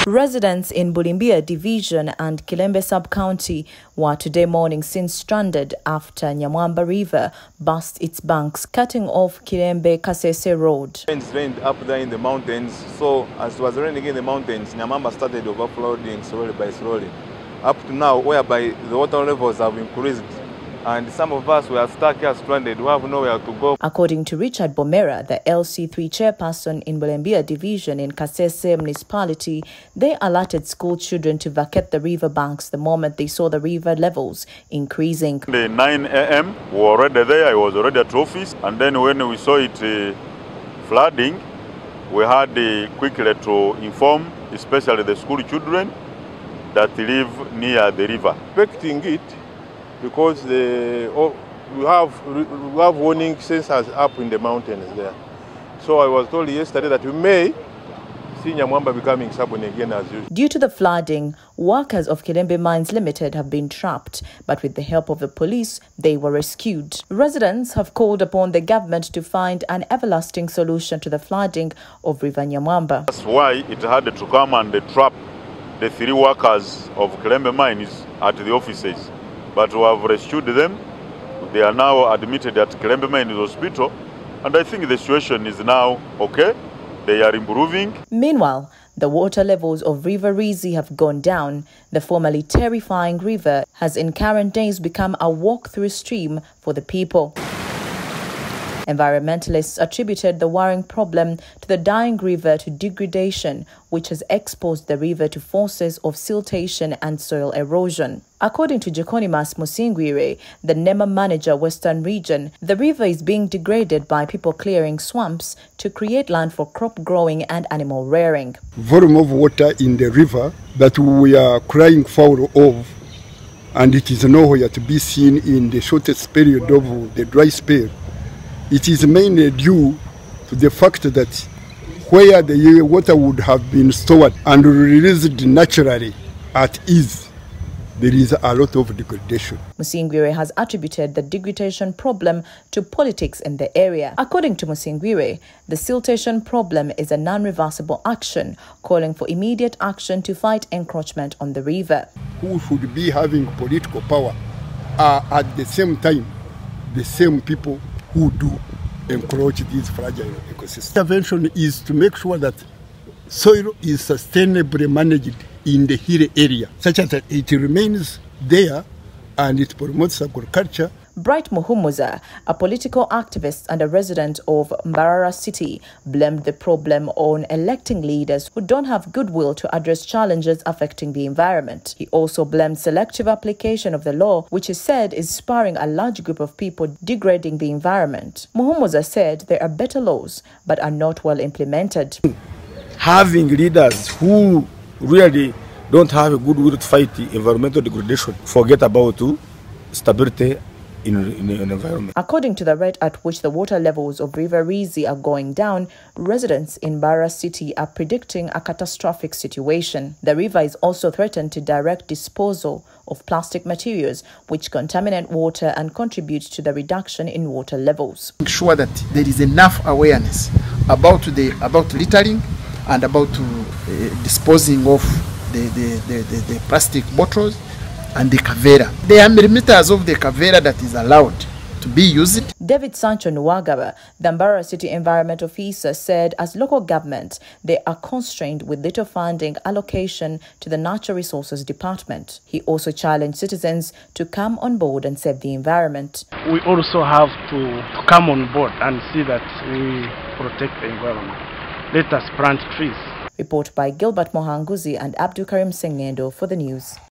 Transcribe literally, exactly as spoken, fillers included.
Residents in Bulembia Division and Kilembe Sub County were today morning seen stranded after Nyamwamba River burst its banks, cutting off Kilembe-Kasese road. It rained up there in the mountains, so as it was raining in the mountains, Nyamwamba started overflowing slowly by slowly, up to now, whereby the water levels have increased. And some of us were stuck here stranded. We have nowhere to go. According to Richard Bomera, the L C three chairperson in Bulembia Division in Kasese municipality, they alerted school children to vacate the river banks the moment they saw the river levels increasing. At nine A M we were already there. I was already at office, and then when we saw it uh, flooding, we had uh, quickly to inform, especially the school children that live near the river. Expecting it, because the, oh, we have we have warning sensors up in the mountains there. So I was told yesterday that we may see Nyamwamba becoming stubborn again as usual. Due to the flooding, workers of Kilembe Mines Limited have been trapped, but with the help of the police, they were rescued. Residents have called upon the government to find an everlasting solution to the flooding of River Nyamwamba. That's why it had to come and trap the three workers of Kilembe Mines at the offices. But we have rescued them. They are now admitted at Kilembe Mines Hospital, and I think the situation is now okay. They are improving. Meanwhile, the water levels of River Nyamwamba have gone down. The formerly terrifying river has in current days become a walk-through stream for the people. Environmentalists attributed the worrying problem to the dying river to degradation, which has exposed the river to forces of siltation and soil erosion. According to Jaconimas Musingwire, the NEMA manager Western Region, the river is being degraded by people clearing swamps to create land for crop growing and animal rearing. Volume of water in the river that we are crying foul of, and it is nowhere to be seen in the shortest period of the dry spell. It is mainly due to the fact that where the water would have been stored and released naturally at ease, there is a lot of degradation. Musingwire has attributed the degradation problem to politics in the area. According to Musingwire, the siltation problem is a non-reversible action, calling for immediate action to fight encroachment on the river. Who should be having political power are at the same time the same people who do encroach these fragile ecosystems. Intervention is to make sure that soil is sustainably managed in the hill area, such that it remains there and it promotes agriculture. Bright Muhumuza, a political activist and a resident of Mbarara City, blamed the problem on electing leaders who don't have goodwill to address challenges affecting the environment. He also blamed selective application of the law, which he said is spurring a large group of people degrading the environment. Muhumuza said there are better laws, but are not well implemented. Having leaders who really don't have a goodwill to fight the environmental degradation, forget about stability In, in, in environment. According to the rate at which the water levels of River Nyamwamba are going down, residents in Mbarara City are predicting a catastrophic situation. The river is also threatened to direct disposal of plastic materials which contaminate water and contribute to the reduction in water levels. Make sure that there is enough awareness about the about littering and about uh, disposing of the, the, the, the, the plastic bottles and the cavera. There are millimeters of the cavera that is allowed to be used. David Sancho Nwagaba, the Mbarara City Environment Officer, said as local government, they are constrained with little funding allocation to the Natural Resources Department. He also challenged citizens to come on board and save the environment. We also have to, to come on board and see that we protect the environment. Let us plant trees. Report by Gilbert Mohanguzi and Abdul Karim Sengendo for the news.